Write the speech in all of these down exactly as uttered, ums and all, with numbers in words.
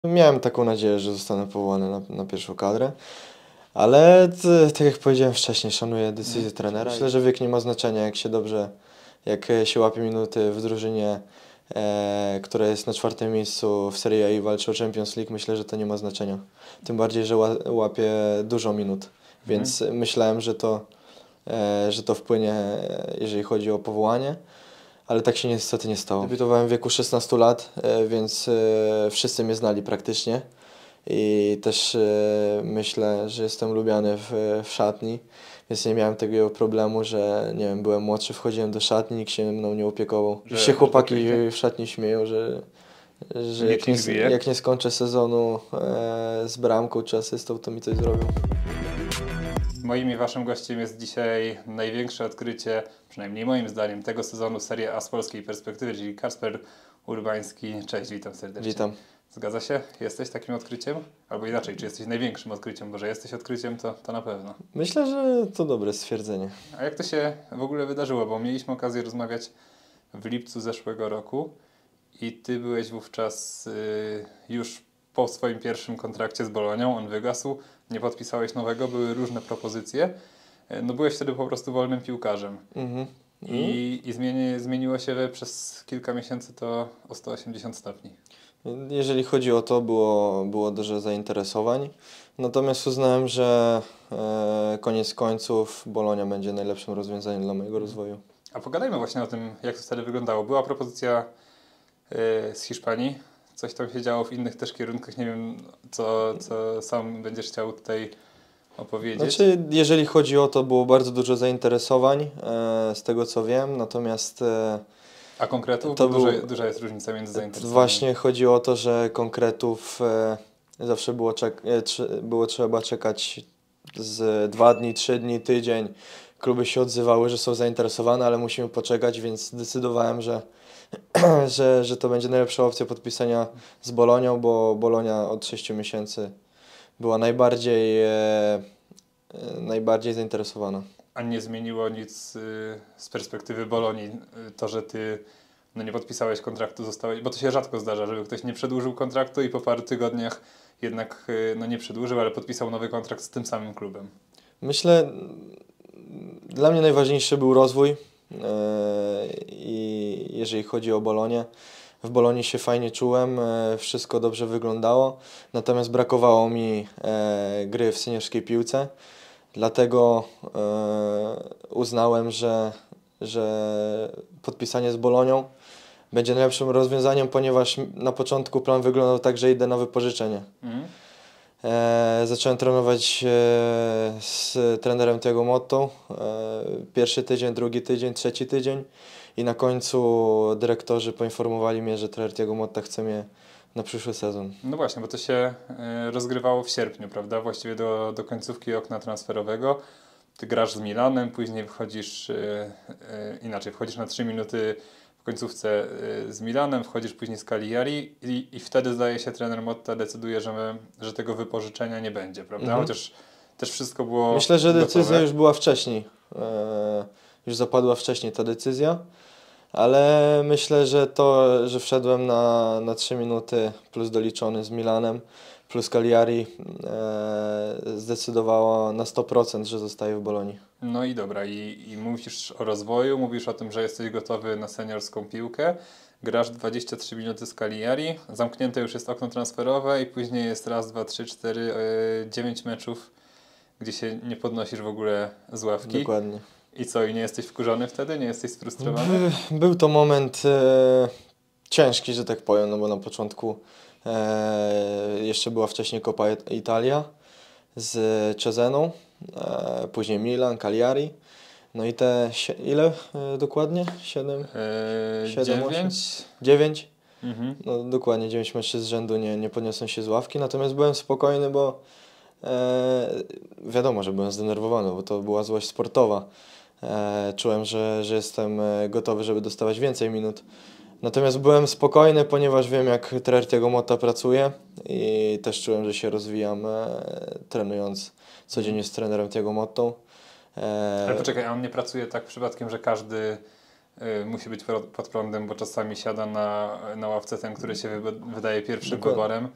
Miałem taką nadzieję, że zostanę powołany na, na pierwszą kadrę, ale t, tak jak powiedziałem wcześniej, szanuję decyzję Mhm. trenera. Myślę, że wiek nie ma znaczenia, jak się dobrze, jak się łapie minuty w drużynie, e, która jest na czwartym miejscu w Serie A i walczy o Champions League. Myślę, że to nie ma znaczenia. Tym bardziej, że ła, łapie dużo minut, więc myślałem, że to, e, że to wpłynie, e, jeżeli chodzi o powołanie. Ale tak się niestety nie stało. Debiutowałem w wieku szesnastu lat, e, więc e, wszyscy mnie znali praktycznie. I też e, myślę, że jestem lubiany w, w szatni, więc nie miałem takiego problemu, że nie wiem, byłem młodszy, wchodziłem do szatni, nikt się mną nie opiekował. Że- I się że to chłopaki pięknie. w szatni śmieją, że, że Nikt jak, ich nie, bije? jak nie skończę sezonu e, z bramką czy asystą, to mi coś zrobią. Moim i waszym gościem jest dzisiaj największe odkrycie, przynajmniej moim zdaniem, tego sezonu Serie A z polskiej perspektywy, czyli Kacper Urbański. Cześć, witam serdecznie. Witam. Zgadza się? Jesteś takim odkryciem? Albo inaczej, czy jesteś największym odkryciem? Bo że jesteś odkryciem, to, to na pewno. Myślę, że to dobre stwierdzenie. A jak to się w ogóle wydarzyło? Bo mieliśmy okazję rozmawiać w lipcu zeszłego roku i ty byłeś wówczas y, już po swoim pierwszym kontrakcie z Bolonią, on wygasł, nie podpisałeś nowego, były różne propozycje. Y, No byłeś wtedy po prostu wolnym piłkarzem. Mhm. I, i zmieni, zmieniło się przez kilka miesięcy to o sto osiemdziesiąt stopni. Jeżeli chodzi o to, było, było dużo zainteresowań. Natomiast uznałem, że e, koniec końców Bolonia będzie najlepszym rozwiązaniem dla mojego rozwoju. A pogadajmy właśnie o tym, jak to wtedy wyglądało. Była propozycja y, z Hiszpanii, coś tam się działo w innych też kierunkach. Nie wiem, co, co sam będziesz chciał tutaj opowiedzieć. Znaczy, jeżeli chodzi o to, było bardzo dużo zainteresowań, e, z tego co wiem, natomiast e, A konkretów? to Bo duża, był- duża jest różnica między zainteresowaniem. właśnie chodzi o to, że konkretów e, zawsze było, czek- e, trze- było trzeba czekać z dwa dni, trzy dni, tydzień. Kluby się odzywały, że są zainteresowane, ale musimy poczekać, więc zdecydowałem, że, że, że to będzie najlepsza opcja podpisania z Bolonią, bo Bolonia od sześciu miesięcy była najbardziej, e, e, najbardziej zainteresowana. A nie zmieniło nic y, z perspektywy Bolonii y, to, że ty no, nie podpisałeś kontraktu, zostałeś, bo to się rzadko zdarza, żeby ktoś nie przedłużył kontraktu i po paru tygodniach jednak y, no, nie przedłużył, ale podpisał nowy kontrakt z tym samym klubem. Myślę, dla mnie najważniejszy był rozwój e, i jeżeli chodzi o Bolonię, w Bolonii się fajnie czułem, e, wszystko dobrze wyglądało, natomiast brakowało mi e, gry w seniorskiej piłce, dlatego e, uznałem, że, że podpisanie z Bolonią będzie najlepszym rozwiązaniem, ponieważ na początku plan wyglądał tak, że idę na wypożyczenie. Mhm. E, zacząłem trenować e, z trenerem Thiago Mottą. E, pierwszy tydzień, drugi tydzień, trzeci tydzień i na końcu dyrektorzy poinformowali mnie, że trener Thiago Motta chce mnie na przyszły sezon. No właśnie, bo to się y, rozgrywało w sierpniu, prawda? Właściwie do, do końcówki okna transferowego. Ty grasz z Milanem, później wchodzisz y, y, inaczej, wchodzisz na trzy minuty w końcówce y, z Milanem, wchodzisz później z Cagliari i, i wtedy zdaje się trener Motta decyduje, że, my, że tego wypożyczenia nie będzie, prawda? Mhm. Chociaż też wszystko było Myślę, że decyzja gotowe. już była wcześniej. E, już zapadła wcześniej ta decyzja, ale myślę, że to, że wszedłem na, na trzy minuty plus doliczony z Milanem plus Cagliari e, zdecydowało na sto procent, że zostaję w Bolonii. No i dobra, i, i mówisz o rozwoju, mówisz o tym, że jesteś gotowy na seniorską piłkę, grasz dwadzieścia trzy minuty z Cagliari, zamknięte już jest okno transferowe i później jest raz, dwa, trzy, cztery, yy, dziewięć meczów, gdzie się nie podnosisz w ogóle z ławki. Dokładnie. I co, i nie jesteś wkurzony wtedy? Nie jesteś sfrustrowany? By, był to moment e, ciężki, że tak powiem, no bo na początku e, jeszcze była wcześniej Coppa Italia z Cezeną, e, później Milan, Cagliari. No i te, sie, ile e, dokładnie? Siedem? Yy, Siedem, dziewięć? Dziewięć? Mhm. No dokładnie, dziewięć meczy z rzędu nie, nie podniosłem się z ławki, natomiast byłem spokojny, bo e, wiadomo, że byłem zdenerwowany, bo to była złość sportowa. E, czułem, że, że jestem e, gotowy, żeby dostawać więcej minut. Natomiast byłem spokojny, ponieważ wiem, jak trener Thiago Motta pracuje i też czułem, że się rozwijam e, trenując codziennie z trenerem Thiago Mottą. E, Ale poczekaj, a on nie pracuje tak przypadkiem, że każdy y, musi być pod prądem, bo czasami siada na, na ławce ten, który się wy, wydaje pierwszym Dokładnie. wyborem.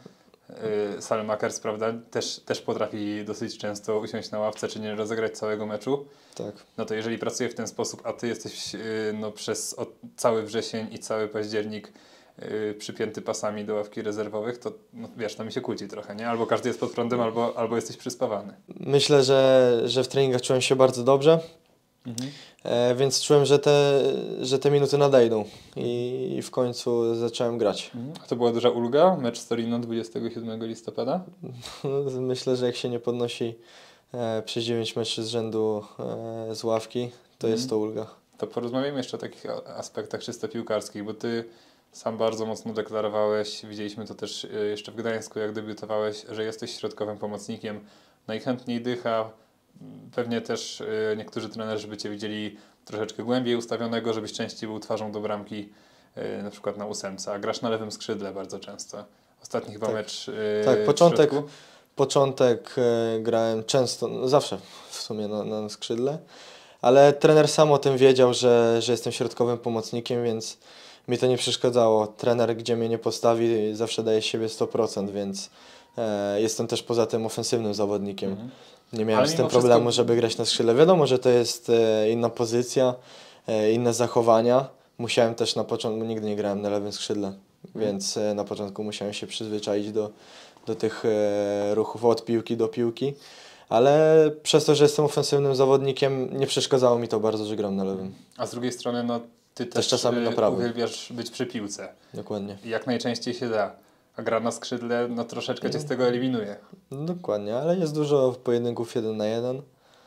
Yy, Salmakers, prawda, też, też potrafi dosyć często usiąść na ławce, czy nie rozegrać całego meczu. Tak. No to jeżeli pracuje w ten sposób, a ty jesteś yy, no, przez od, cały wrzesień i cały październik yy, przypięty pasami do ławki rezerwowych, to no, wiesz, to mi się kłóci trochę, nie? Albo każdy jest pod prądem, albo, albo jesteś przyspawany. Myślę, że, że w treningach czułem się bardzo dobrze, Mhm. e, więc czułem, że te, że te minuty nadejdą i, i w końcu zacząłem grać. A to była duża ulga? Mecz z Torino dwudziestego siódmego listopada? Myślę, że jak się nie podnosi e, przez dziewięć meczy z rzędu e, z ławki, to jest to ulga. To porozmawiamy jeszcze o takich a- aspektach czysto piłkarskich, bo ty sam bardzo mocno deklarowałeś, widzieliśmy to też y, jeszcze w Gdańsku, jak debiutowałeś, że jesteś środkowym pomocnikiem, najchętniej dycha, m, pewnie też y, niektórzy trenerzy by cię widzieli troszeczkę głębiej ustawionego, żebyś częściej był twarzą do bramki, y, na przykład na ósemce, a grasz na lewym skrzydle bardzo często. Ostatni chyba Tak. mecz y, Tak, w początek, środku. początek e, grałem często, no zawsze w sumie na, na skrzydle, ale trener sam o tym wiedział, że, że jestem środkowym pomocnikiem, więc mi to nie przeszkadzało. Trener, gdzie mnie nie postawi, zawsze daje z siebie sto procent, więc e, jestem też poza tym ofensywnym zawodnikiem. Mhm. Nie miałem Ale z tym mimo problemu, wszystko- żeby grać na skrzydle. Wiadomo, że to jest e, inna pozycja, e, inne zachowania. Musiałem też na początku, nigdy nie grałem na lewym skrzydle, więc e, na początku musiałem się przyzwyczaić do, do tych e, ruchów od piłki do piłki. Ale przez to, że jestem ofensywnym zawodnikiem, nie przeszkadzało mi to bardzo, że gram na lewym. A z drugiej strony, no ty też, czasami y, na prawym. uwielbiasz być przy piłce. Dokładnie. I jak najczęściej się da. A gra na skrzydle, no troszeczkę cię z tego eliminuje. Dokładnie, ale jest dużo pojedynków jeden na jeden,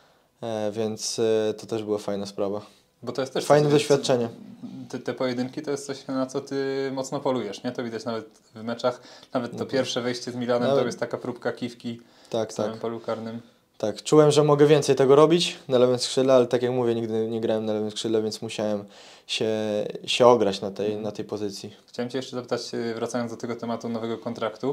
e, więc e, to też była fajna sprawa. Bo to jest też Fajne coś- doświadczenie. Te, te pojedynki to jest coś, na co ty mocno polujesz, nie? To widać nawet w meczach. Nawet to No. pierwsze wejście z Milanem Nawet- to jest taka próbka kiwki Tak, w samym tak. polu karnym. Tak, czułem, że mogę więcej tego robić na lewym skrzydle, ale tak jak mówię, nigdy nie grałem na lewym skrzydle, więc musiałem się, się ograć na tej, na tej pozycji. Chciałem cię jeszcze zapytać, y, wracając do tego tematu nowego kontraktu,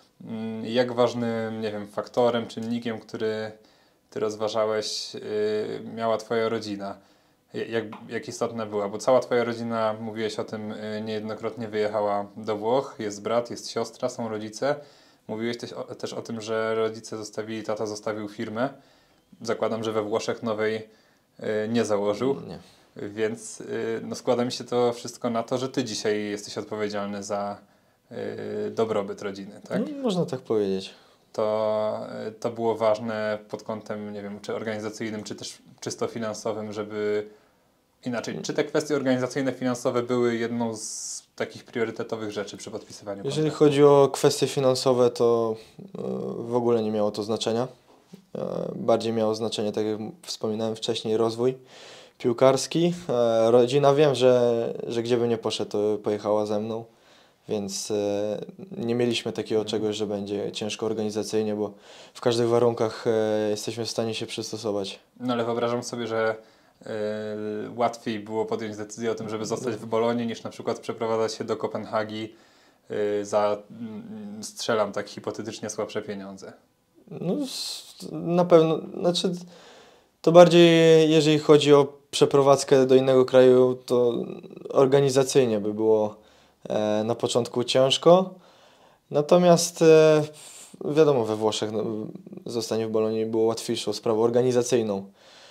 mm, jak ważnym, nie wiem, faktorem, czynnikiem, który ty rozważałeś, yy, miała twoja rodzina? J- Jak, jak istotna była? Bo cała twoja rodzina, mówiłeś o tym, yy, niejednokrotnie wyjechała do Włoch. Jest brat, jest siostra, są rodzice. Mówiłeś też o, też o tym, że rodzice zostawili, tata zostawił firmę. Zakładam, że we Włoszech nowej yy, nie założył. Nie. Więc yy, no składa mi się to wszystko na to, że ty dzisiaj jesteś odpowiedzialny za yy, dobrobyt rodziny, tak? No, można tak powiedzieć. To, yy, to było ważne pod kątem, nie wiem, czy organizacyjnym, czy też czysto finansowym, żeby inaczej, czy te kwestie organizacyjne, finansowe były jedną z takich priorytetowych rzeczy przy podpisywaniu Jeżeli kontraktu? chodzi o kwestie finansowe, to e, w ogóle nie miało to znaczenia. E, Bardziej miało znaczenie, tak jak wspominałem wcześniej, rozwój piłkarski. E, Rodzina, wiem, że, że gdzie by nie poszedł, to pojechała ze mną, więc e, nie mieliśmy takiego czegoś, że będzie ciężko organizacyjnie, bo w każdych warunkach e, jesteśmy w stanie się przystosować. No ale wyobrażam sobie, że yy, łatwiej było podjąć decyzję o tym, żeby zostać w Bolonii, niż na przykład przeprowadzać się do Kopenhagi yy, za, mm, strzelam tak hipotetycznie, słabsze pieniądze. No, s- na pewno, znaczy to bardziej jeżeli chodzi o przeprowadzkę do innego kraju, to organizacyjnie by było e, na początku ciężko. Natomiast e, wiadomo, we Włoszech no, zostanie w Bolonii było łatwiejszą sprawą organizacyjną.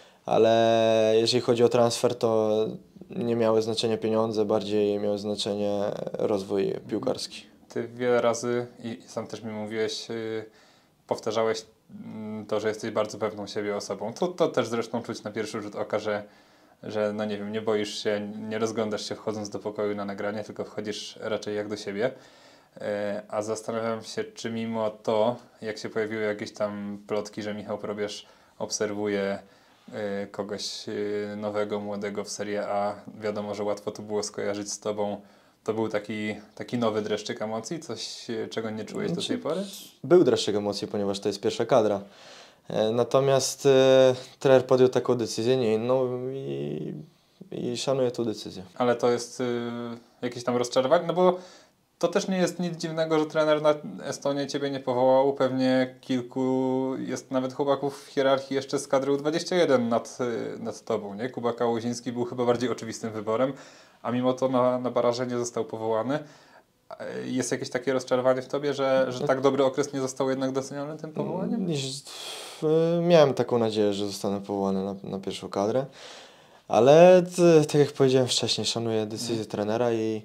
Ale jeżeli chodzi o transfer, to nie miały znaczenia pieniądze, bardziej miały znaczenie rozwój piłkarski. Ty wiele razy, i i sam też mi mówiłeś, yy, powtarzałeś mm, to, że jesteś bardzo pewną siebie osobą. To, to też zresztą czuć na pierwszy rzut oka, że, że no nie wiem, nie boisz się, nie rozglądasz się wchodząc do pokoju na nagranie, tylko wchodzisz raczej jak do siebie. E, A zastanawiam się, czy mimo to, jak się pojawiły jakieś tam plotki, że Michał Probierz obserwuje e, kogoś e, nowego, młodego w Serie A, wiadomo, że łatwo to było skojarzyć z tobą. To był taki, taki nowy dreszczyk emocji, coś e, czego nie czułeś do tej pory? Był dreszczyk emocji, ponieważ to jest pierwsza kadra. E, Natomiast e, trener podjął taką decyzję, nie inną i, i szanuję tę decyzję. Ale to jest y, jakieś tam rozczarowanie, no bo to też nie jest nic dziwnego, że trener na Estonię ciebie nie powołał. Pewnie kilku jest nawet chłopaków w hierarchii jeszcze z kadry U dwadzieścia jeden nad, y, nad tobą, nie? Kuba Kałuziński był chyba bardziej oczywistym wyborem, a mimo to na, na baraże nie został powołany. Jest jakieś takie rozczarowanie w tobie, że, że tak dobry okres nie został jednak doceniony tym powołaniem? Niż- w- Miałem taką nadzieję, że zostanę powołany na, na pierwszą kadrę, ale t, tak jak powiedziałem wcześniej, szanuję decyzję Mhm. trenera i,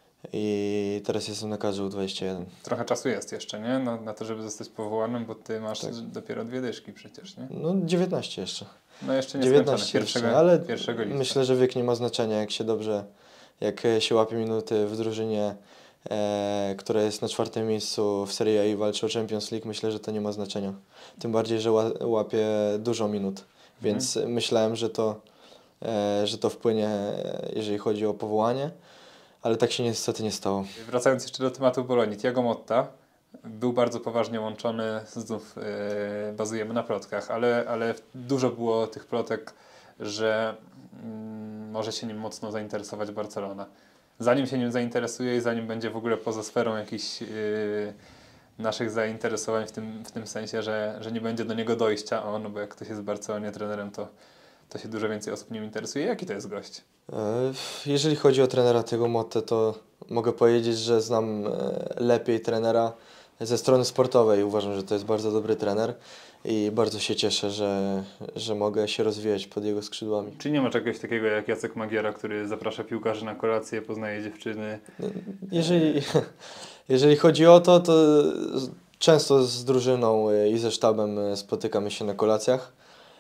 i teraz jestem na kadrze U dwadzieścia jeden. Trochę czasu jest jeszcze, nie? Na, na to, żeby zostać powołanym, bo ty masz Tak. dopiero dwie dyszki przecież, nie? No dziewiętnaście jeszcze. No jeszcze nie skończone. dziewiętnaście Pierwszego, jeszcze, ale pierwszego lipca. myślę, że wiek nie ma znaczenia, jak się dobrze, jak się łapie minuty w drużynie, e, która jest na czwartym miejscu w Serie A i walczy o Champions League, myślę, że to nie ma znaczenia. Tym bardziej, że ła, łapie dużo minut, więc Mhm. myślałem, że to, e, że to wpłynie, e, jeżeli chodzi o powołanie, ale tak się niestety nie stało. Wracając jeszcze do tematu Bolonii, Thiago Motta był bardzo poważnie łączony, znów yy, bazujemy na plotkach, ale, ale dużo było tych plotek, że mm, może się nim mocno zainteresować Barcelona. Zanim się nim zainteresuje i zanim będzie w ogóle poza sferą jakichś yy, naszych zainteresowań w tym, w tym sensie, że, że nie będzie do niego dojścia, o, no bo jak ktoś jest w Barcelonie trenerem, to, to się dużo więcej osób nim interesuje. Jaki to jest gość? E, Jeżeli chodzi o trenera tego Motte, to mogę powiedzieć, że znam e, lepiej trenera ze strony sportowej. Uważam, że to jest bardzo dobry trener i bardzo się cieszę, że, że mogę się rozwijać pod jego skrzydłami. Czy nie ma czegoś takiego jak Jacek Magiera, który zaprasza piłkarzy na kolację, poznaje dziewczyny? Jeżeli, jeżeli chodzi o to, to z- często z drużyną e, i ze sztabem e, spotykamy się na kolacjach,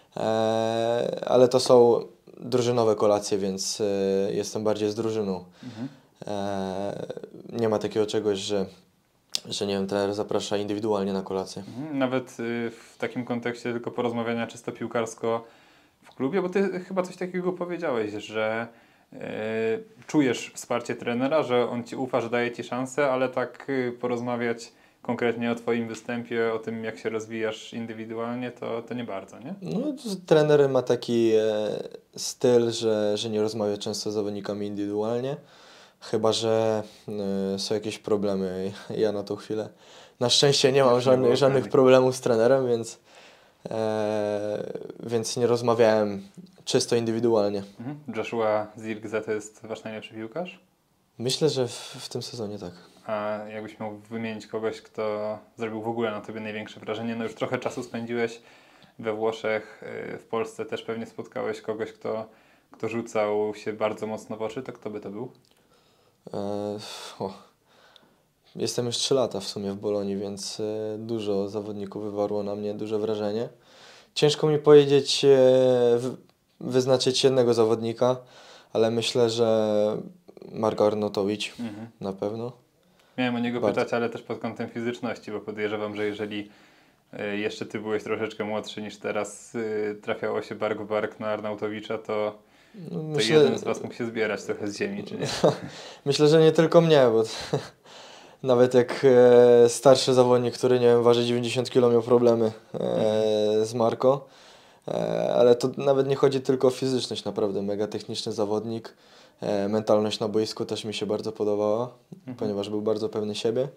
e, ale to są drużynowe kolacje, więc e, jestem bardziej z drużyną. Mhm. E, Nie ma takiego czegoś, że, że nie wiem, trener zaprasza indywidualnie na kolację. Mhm. Nawet y, w takim kontekście tylko porozmawiania czysto piłkarsko w klubie, bo ty chyba coś takiego powiedziałeś, że y, czujesz wsparcie trenera, że on ci ufa, że daje ci szansę, ale tak y, porozmawiać konkretnie o twoim występie, o tym jak się rozwijasz indywidualnie, to, to nie bardzo, nie? No, to trener ma taki e, styl, że, że nie rozmawia często z zawodnikami indywidualnie, chyba że e, są jakieś problemy. Ja na tą chwilę na szczęście nie mam Jeszcze nie było żadnych, żadnych okazji. problemów z trenerem, więc, e, więc nie rozmawiałem czysto indywidualnie. Mhm. Joshua Zirkzee to jest wasz najlepszy piłkarz? Myślę, że w, w tym sezonie tak. A jakbyś miał wymienić kogoś, kto zrobił w ogóle na tobie największe wrażenie, no już trochę czasu spędziłeś we Włoszech, yy, w Polsce też pewnie spotkałeś kogoś, kto, kto rzucał się bardzo mocno w oczy, to kto by to był? E, o. Jestem już trzy lata w sumie w Bolonii, więc e, dużo zawodników wywarło na mnie duże wrażenie. Ciężko mi powiedzieć, e, wy- wyznaczyć jednego zawodnika, ale myślę, że Marko Arnotowicz Mhm. na pewno. Miałem o niego Bardzo. pytać, ale też pod kątem fizyczności, bo podejrzewam, że jeżeli yy, jeszcze ty byłeś troszeczkę młodszy niż teraz, yy, trafiało się bark w bark na Arnautowicza, to, No, to myślę, jeden z was mógł się zbierać trochę z ziemi, czy nie? myślę, że nie tylko mnie, bo nawet jak e, starszy zawodnik, który nie wiem, waży dziewięćdziesiąt kilo, miał problemy e, z Marko. E, ale to nawet nie chodzi tylko o fizyczność, naprawdę mega techniczny zawodnik. E, mentalność na boisku też mi się bardzo podobała, Mhm. ponieważ był bardzo pewny siebie.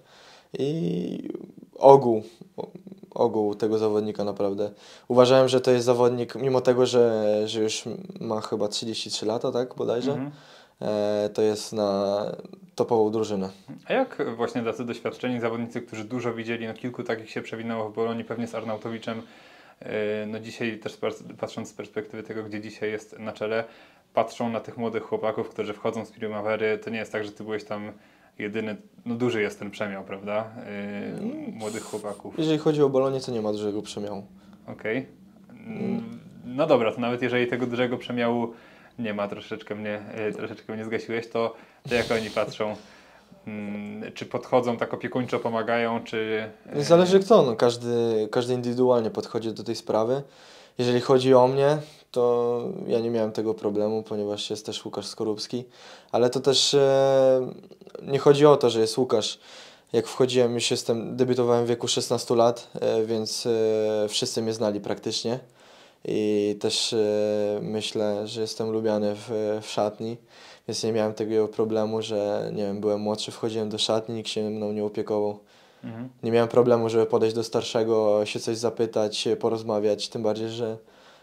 I ogół, ogół tego zawodnika naprawdę. Uważałem, że to jest zawodnik, mimo tego, że, że już ma chyba trzydzieści trzy lata, tak bodajże, Mhm. e, to jest na topową drużynę. A jak właśnie tacy doświadczeni zawodnicy, którzy dużo widzieli, no kilku takich się przewinęło w Bolonii, pewnie z Arnautowiczem, yy, no dzisiaj też pas- patrząc z perspektywy tego, gdzie dzisiaj jest na czele, patrzą na tych młodych chłopaków, którzy wchodzą z Primavery, to nie jest tak, że ty byłeś tam jedyny, no duży jest ten przemiał, prawda? Yy, młodych chłopaków. Jeżeli chodzi o Bolonię, to nie ma dużego przemiału. Okej. Mm, No dobra, to nawet jeżeli tego dużego przemiału nie ma, troszeczkę mnie, yy, troszeczkę mnie zgasiłeś, to, to jak oni patrzą? Mm, Czy podchodzą tak opiekuńczo, pomagają, czy... yy, Zależy kto, no, każdy, każdy indywidualnie podchodzi do tej sprawy. Jeżeli chodzi o mnie, to ja nie miałem tego problemu, ponieważ jest też Łukasz Skorupski, ale to też e, nie chodzi o to, że jest Łukasz. Jak wchodziłem, już jestem, debiutowałem w wieku szesnastu lat, e, więc e, wszyscy mnie znali praktycznie i też e, myślę, że jestem lubiany w, w szatni, więc nie miałem takiego problemu, że nie wiem, byłem młodszy, wchodziłem do szatni, nikt się mną nie opiekował. Mhm. Nie miałem problemu, żeby podejść do starszego, się coś zapytać, porozmawiać, tym bardziej, że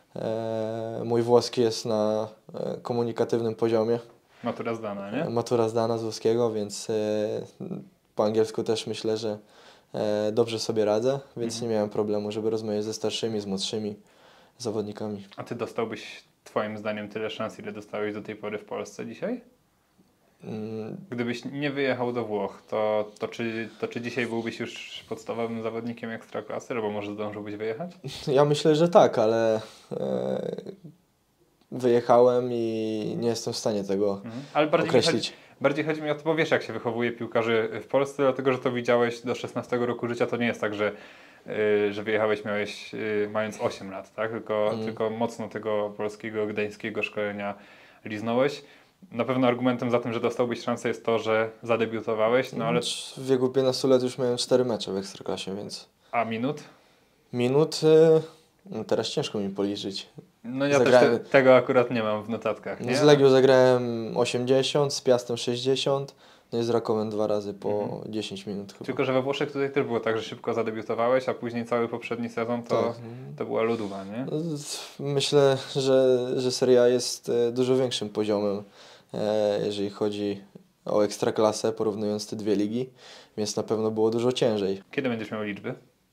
e, mój włoski jest na e, komunikatywnym poziomie. Matura zdana, nie? Matura zdana z włoskiego, więc e, po angielsku też myślę, że e, dobrze sobie radzę, więc Mhm. nie miałem problemu, żeby rozmawiać ze starszymi, z młodszymi zawodnikami. A ty dostałbyś twoim zdaniem tyle szans, ile dostałeś do tej pory w Polsce dzisiaj? Mm, Gdybyś nie wyjechał do Włoch, to, to, czy, to czy dzisiaj byłbyś już podstawowym zawodnikiem Ekstraklasy, albo może zdążyłbyś wyjechać? Ja myślę, że tak, ale e, wyjechałem i nie jestem w stanie tego Mhm. Ale bardziej mi, chodzi, określić. bardziej chodzi mi o to, bo wiesz jak się wychowuje piłkarzy w Polsce, dlatego że to widziałeś do szesnastego roku życia, to nie jest tak, że, yy, że wyjechałeś miałeś yy, mając osiem lat, tak? Tylko, Mm. tylko mocno tego polskiego, gdańskiego szkolenia liznąłeś. Na pewno argumentem za tym, że dostałbyś szansę jest to, że zadebiutowałeś, no ale... W wieku piętnastu lat już miałem cztery mecze w Ekstraklasie, więc A minut? minut e, no teraz ciężko mi policzyć. No ja Zagrałem- też te, tego akurat nie mam w notatkach, No nie? z Legią zagrałem osiemdziesiąt, z Piastem sześćdziesiąt, no i z Rakowem dwa razy po Mhm. dziesięć minut chyba. Tylko, że we Włoszech tutaj też było tak, że szybko zadebiutowałeś, a później cały poprzedni sezon to, Tak. to była lodówa, nie? No, z- Myślę, że, że Serie A jest e, dużo większym poziomem, e, jeżeli chodzi o Ekstraklasę, porównując te dwie ligi, więc na pewno było dużo ciężej. Kiedy będziesz miał liczby?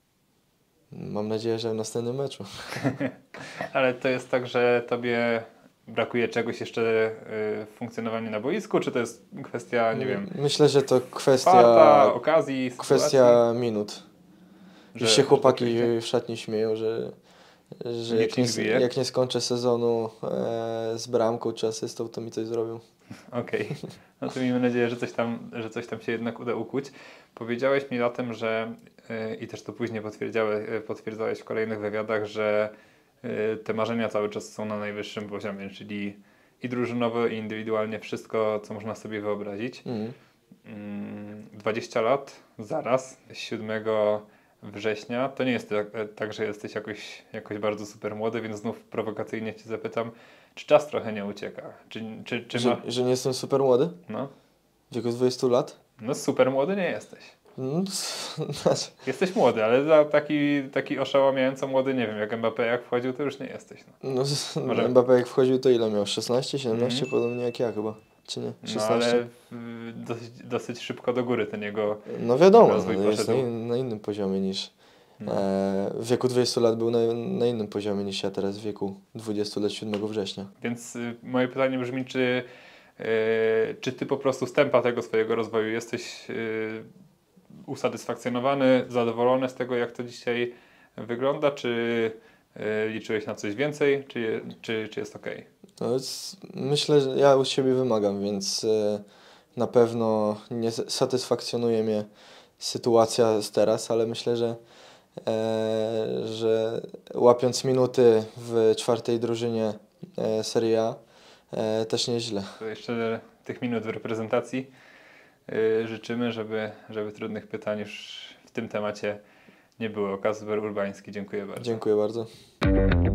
Mam nadzieję, że w następnym meczu. Ale to jest tak, że tobie brakuje czegoś jeszcze y, w funkcjonowaniu na boisku, czy to jest kwestia, nie wiem, Myślę, że to kwestia, farta, okazji, kwestia minut. sytuacji, Już się że chłopaki rzeczywiście- w szatni śmieją, że, że Licznik jak, nie, bije. jak nie skończę sezonu e, z bramką czy asystą, to mi coś zrobią. Okej, no to miejmy nadzieję, że coś tam, że coś tam się jednak uda ukuć. Powiedziałeś mi latem, że yy, i też to później potwierdziałeś, yy, potwierdzałeś w kolejnych wywiadach, że yy, te marzenia cały czas są na najwyższym poziomie, czyli i drużynowo, i indywidualnie wszystko, co można sobie wyobrazić. Mhm. Mm, dwadzieścia lat, zaraz, siódmego września. To nie jest tak, tak, że jesteś jakoś, jakoś bardzo super młody, więc znów prowokacyjnie Cię zapytam, czy czas trochę nie ucieka? Czy, czy, czy ma... Że, że nie jestem super młody? No, W wieku dwudziestu lat? no super młody nie jesteś. No, znaczy, Jesteś młody, ale za taki, taki oszałamiająco młody, nie wiem, jak Mbappé jak wchodził, to już nie jesteś. No, no, z- Może- Mbappé jak wchodził, to ile miał? szesnaście, siedemnaście? Mhm. Podobnie jak ja chyba. Czy nie? no szesnaście? ale y, dosyć, dosyć szybko do góry ten jego... No wiadomo, rozwój no, jest na, poszedł. in, na innym poziomie niż... No. E, w wieku dwudziestu lat był na, na innym poziomie niż ja teraz w wieku dwudziestu lat siódmego września. Więc y, moje pytanie brzmi, czy, y, czy ty po prostu z tempa tego swojego rozwoju jesteś y, usatysfakcjonowany, zadowolony z tego, jak to dzisiaj wygląda, czy y, liczyłeś na coś więcej, czy, czy, czy jest ok? No, jest, myślę, że ja u siebie wymagam, więc e, na pewno nie s- satysfakcjonuje mnie sytuacja z teraz, ale myślę, że, e, że łapiąc minuty w czwartej drużynie e, Serie A e, też nieźle. To jeszcze tych minut w reprezentacji y, życzymy, żeby, żeby trudnych pytań już w tym temacie nie było. Kacper Urbański, dziękuję bardzo. Dziękuję bardzo.